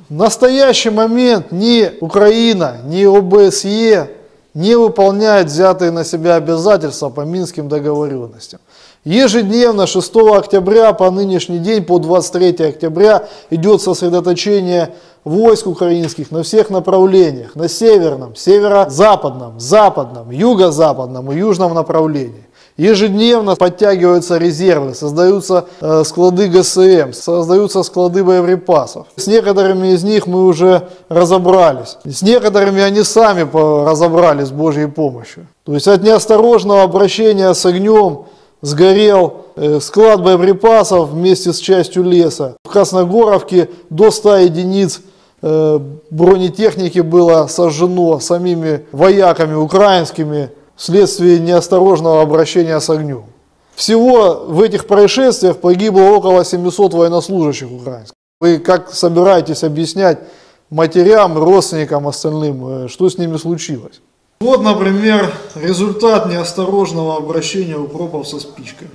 В настоящий момент ни Украина, ни ОБСЕ не выполняют взятые на себя обязательства по Минским договоренностям. Ежедневно 6 октября по нынешний день, по 23 октября, идет сосредоточение войск украинских на всех направлениях, на северном, северо-западном, западном, юго-западном и южном направлении. Ежедневно подтягиваются резервы, создаются склады ГСМ, создаются склады боеприпасов. С некоторыми из них мы уже разобрались. С некоторыми они сами разобрались с Божьей помощью. То есть от неосторожного обращения с огнем сгорел склад боеприпасов вместе с частью леса. В Красногоровке до 100 единиц бронетехники было сожжено самими вояками украинскими вследствие неосторожного обращения с огнем. Всего в этих происшествиях погибло около 700 военнослужащих украинских. Вы как собираетесь объяснять матерям, родственникам, остальным, что с ними случилось? Вот, например, результат неосторожного обращения укропов со спичками.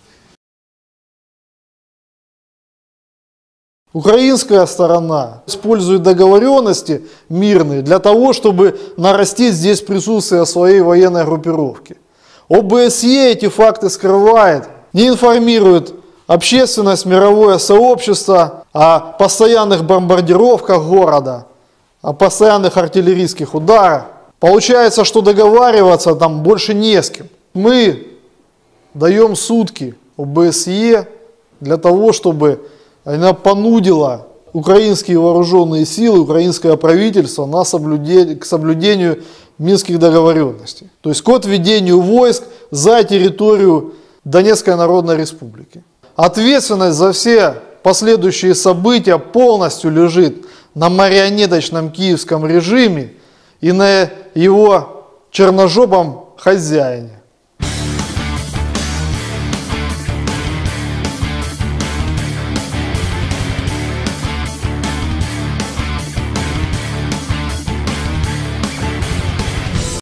Украинская сторона использует договоренности мирные для того, чтобы нарастить здесь присутствие своей военной группировки. ОБСЕ эти факты скрывает, не информирует общественность, мировое сообщество о постоянных бомбардировках города, о постоянных артиллерийских ударах. Получается, что договариваться там больше не с кем. Мы даем сутки ОБСЕ для того, чтобы она понудила украинские вооруженные силы, украинское правительство к соблюдению Минских договоренностей. То есть к отведению войск за территорию Донецкой Народной Республики. Ответственность за все последующие события полностью лежит на марионеточном киевском режиме и на его черножопом хозяине.